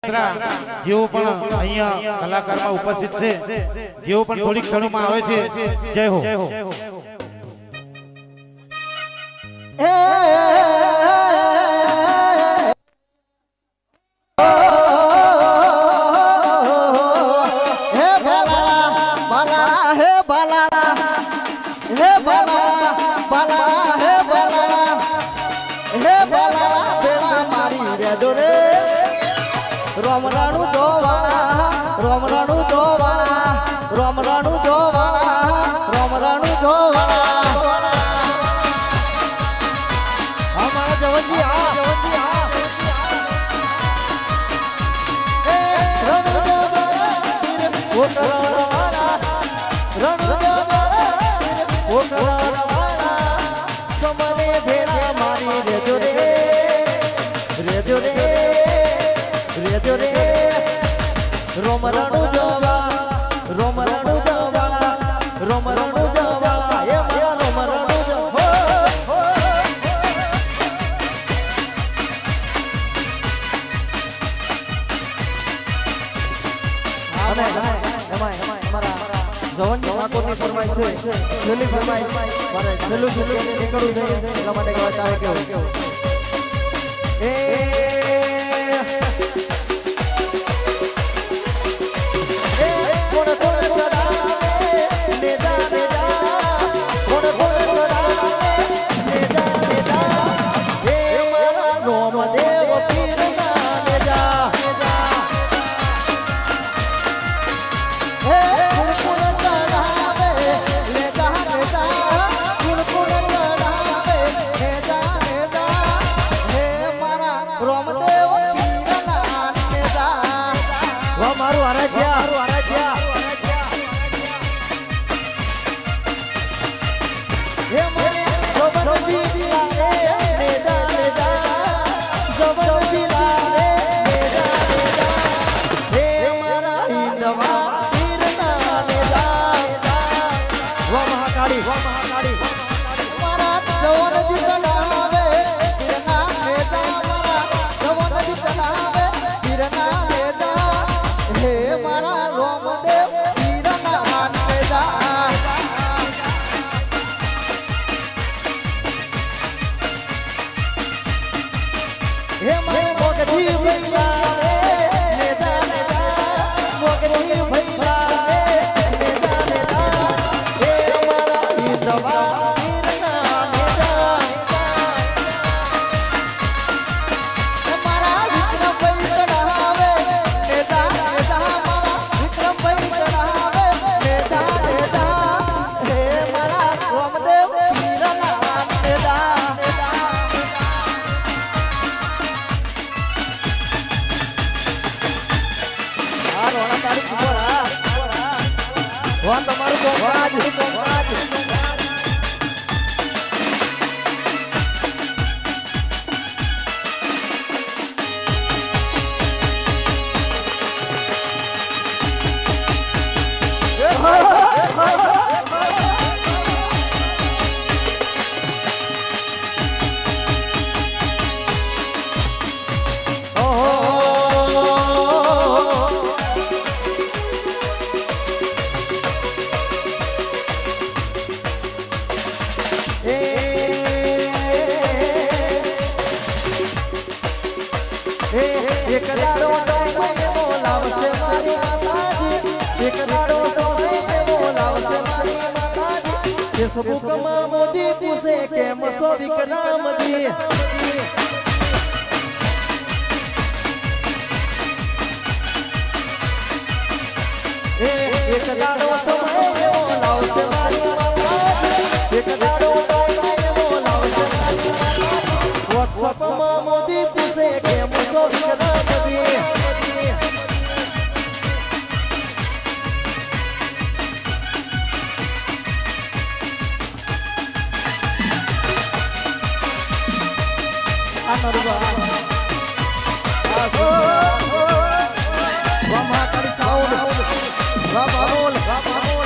પાત્રા જેઓ પણ અહીંયા કલાકારમાં ઉપસ્થિત છે, જેઓ પણ થોડી ક્ષણોમાં આવે છે, જય હો. રોમરાણુ જોવાળા રોમરાણુ જોવાળા રોમરાણુ જોવાળા રોમરાણુ જોવાળા અમારા જવનજી હા જવનજી હા એ રણુ જોવાળા ઓકરાળા રણુ જોવાળા ઓકરાળા સમને ભેળા મારી રેજો રે રેજો રે રેજો રે રોમરાણુ જોવાળા રોમરાણુ જોવાળા રોમરાણુ જોવાળા એ મારા રોમરાણુ જોવાળા અને એમાં અમારા જવનજી ઠાકોરની ફરમાઈશ છે, છેલ્લી ફરમાઈશ મારે છેલ્લું નીકળવું છે એટલા માટે કહેવા ચાહે કેવું એ सब कमा मोदी पूछे के मसो विक्रम दी एक दाड़ो समय मोलाव से मारी माता एक दाड़ो मोलाव से मारी माता व्हाट्सएप में मोदी पूछे के मसो विक्रम दी Vamos a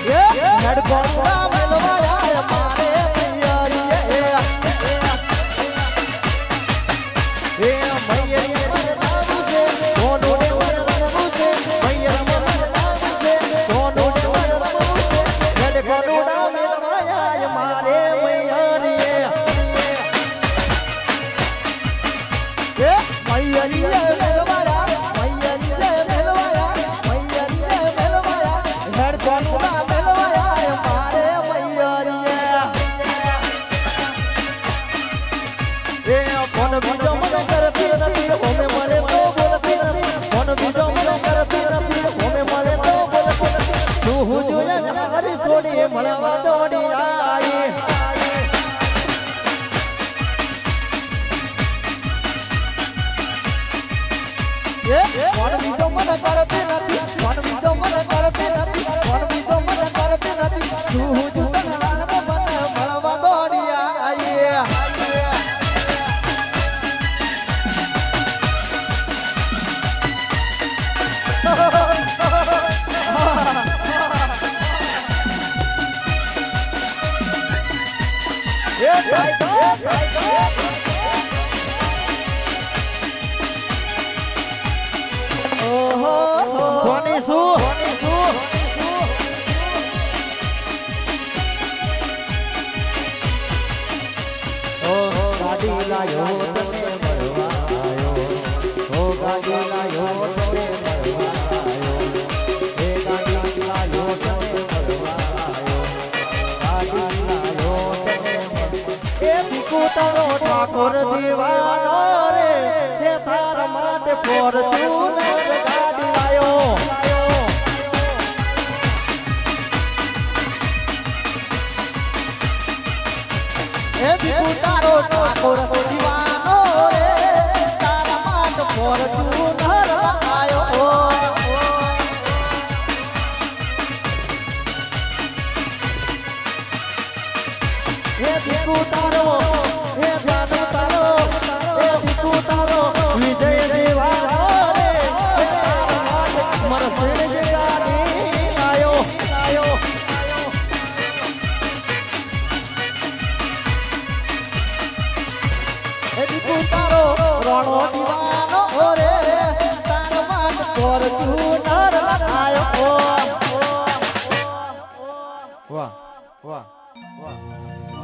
हेड कोनुड़ा मिलवाया मारे मैयारिए ए मैयारिए मरदाऊ से कोनुड़े मरदाऊ से मैयारिए मरदाऊ से कोनुड़े मरदाऊ से हेड कोनुड़ा मिलवाया मारे मैयारिए ए मैयारिए मिलवाया मैयारिए मिलवाया मैयारिए मिलवाया हेड कोनुड़ा मन बीजो मन करती नहीं होमे मरे तो बोलती नहीं मन बीजो मन करती नहीं होमे मरे तो बोलती नहीं तू हुजूर हरी छोड़ी मलवा दौड़ी आई ये मन बीजो मन करती नहीं मन बीजो मन करती नहीं मन बीजो मन करती नहीं तू हुजूर मलवा दौड़ी आई सोनी सू गाड़ी लायो तने मरवायो ओ गाड़ी लायो तने मरवायो ए गाड़ी लायो तने मरवायो गाड़ी लायो तने ए बिकू तारो ठाकुर दीवानो रे ते थार माटे फॉर्च्यूनर गाड़ी लायो ए बिकू तारो ठाकुर दीवानो रे तार माटे फॉर्च्यूनर आयो ए बिकू तारो ए जादू तारो ए बिकू तारो विजय दीवानो रे मरसेड गाड़ी आयो आयो ए बिकू तारो रोणो दीवानो रे तार माट फॉर्च्यूनर आयो वाह वाह वाह